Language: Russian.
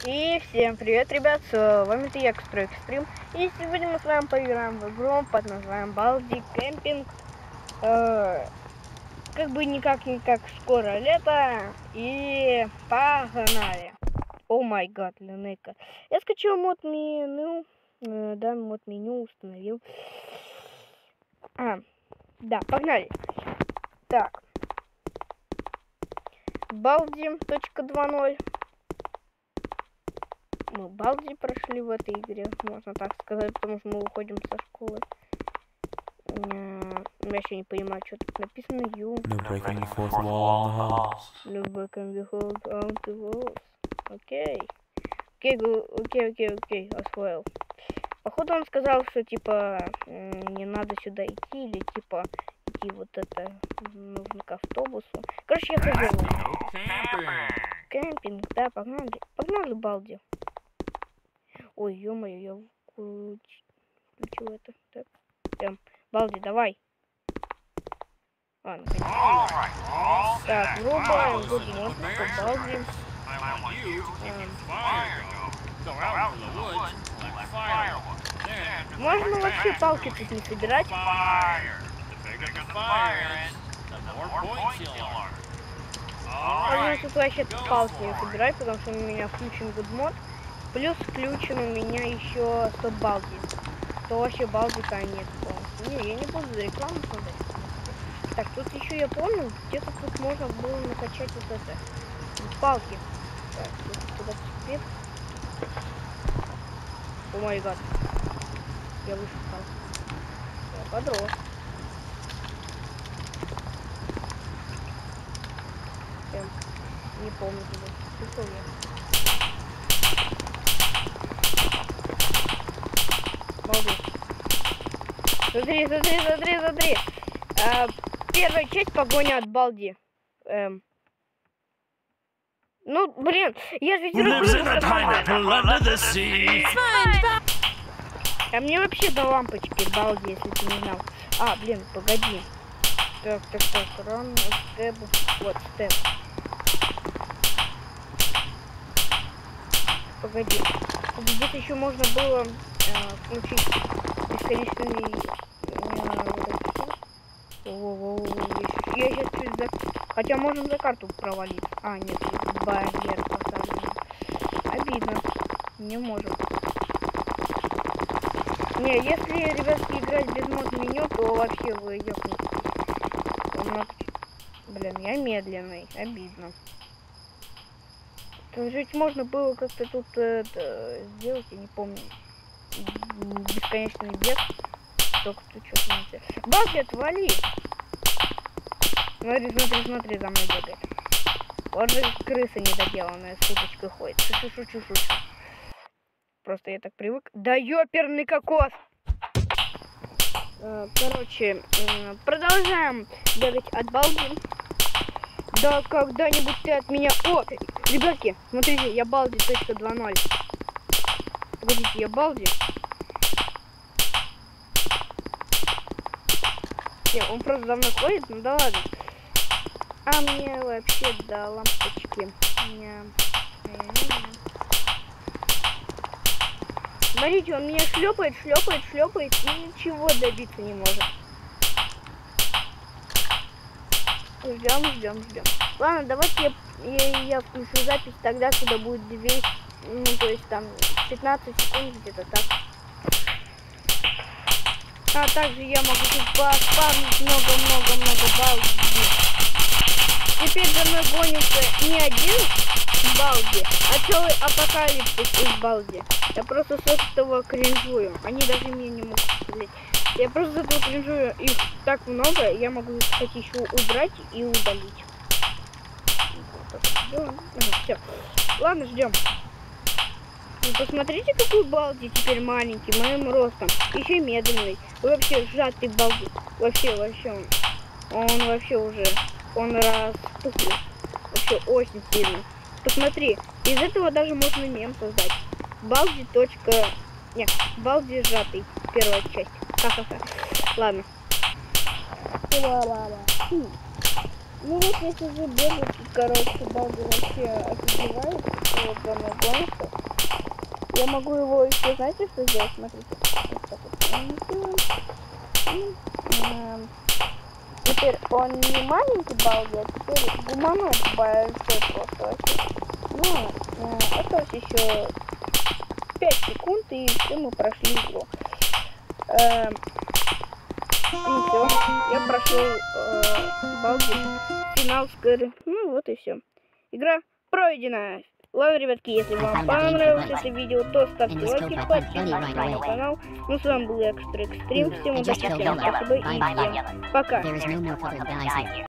И всем привет, ребят, с вами я, Экстрим. И сегодня мы с вами поиграем в игру под названием Балди Кемпинг. Как бы никак скоро лето, и погнали. О май гад, Ленека. Я скачал мод меню, да, мод меню установил. Да, погнали. Так. Балди 2.0. Мы Балди прошли в этой игре, можно так сказать, потому что мы уходим со школы. Я еще не понимаю, что тут написано. No breaking the fourth wall in the halls. No breaking the walls. Окей. Окей, освоил. Походу он сказал, что типа не надо сюда идти, или типа идти вот это нужно к автобусу. Короче, я хожу. Кемпинг, да, погнали, Балди. Ой, ё-моё, я включил это. Так, Балди, давай. Ладно, так, врубаем гудмод по Балди. Можно вообще палки тут не собирать. Можно тут вообще палки не собирать, потому что у меня включен гудмод. Плюс включен у меня еще 100 Балди. То вообще Балди конец полностью. Не, я не буду за рекламу смотреть. Так, тут еще я помню, где-то тут можно было накачать вот это. Палки. Так, тут туда теперь. О май гад. Я вышел. Я подрос. Не помню, где я. Смотри. Первая часть погоня от Балди. Ну, блин, я же А мне вообще до лампочки Балди, если ты не знал. Блин, погоди. Так, ран, степ, вот, степ. Погоди. Где-то еще можно было включить бесконечный... Я сейчас чуть за... Хотя можем за карту провалить. Нет, барьер поставлен. Обидно. Не можем. Не, если, ребятки, играть без мод меню, то вообще вы ёпнете. Блин, я медленный. Обидно. Жить можно было как-то тут сделать, я не помню. Бесконечный бег. Только ты что смотрите. Балди, отвали! Смотри, за мной бегает. Вот же крыса недоделанная с уточкой ходит. Шучу. Просто я так привык. Да ёперный кокос! Короче, продолжаем бегать от Балди. Да когда-нибудь ты от меня... О, ребятки, смотрите, я Балди 2.0. Погодите, я Балди. Не, он просто за мной ходит, ну да ладно. Мне вообще до лампочки. Смотрите, он меня шлепает и ничего добиться не может. Ждем. Ладно, давайте я включу запись тогда, когда будет 200, ну то есть там 15 секунд где-то так. Также я могу тут поспавнить много Балди. Теперь за мной гонится не один Балди, а целый апокалипсис из Балди. Я просто с этого кринжую. Они даже меня не могут стрелять. Я просто с этого кринжую. Их так много, я могу, кстати, еще убрать и удалить. Все. Ладно, ждем. Посмотрите, какой Балди теперь маленький, моим ростом. Еще медленный. Вообще сжатый Балди. Вообще он вообще уже, он распухлый. Вообще очень сильно. Посмотри, из этого даже можно мем создать. Балди. Балди сжатый. Первая часть. Ха-ха-ха. Ладно. Ну вот если же бегать, короче, Балди вообще офигевает, что вот за мной гонится. Я могу его еще, знаете, что сделать? Смотрите. Вот так вот. Теперь он не маленький Балди, а теперь гуманоид большой просто вообще. Ну, осталось еще 5 секунд, и все, мы прошли игру. Ну все, я прошел Балди, финал скорее. Ну вот и все. Игра пройдена. Ладно, ребятки, если вам понравилось это видео, то ставьте лайки, подписывайтесь на мой канал. Ну, с вами был Экстра Экстрим. Всем удачи, всем спасибо и всем пока.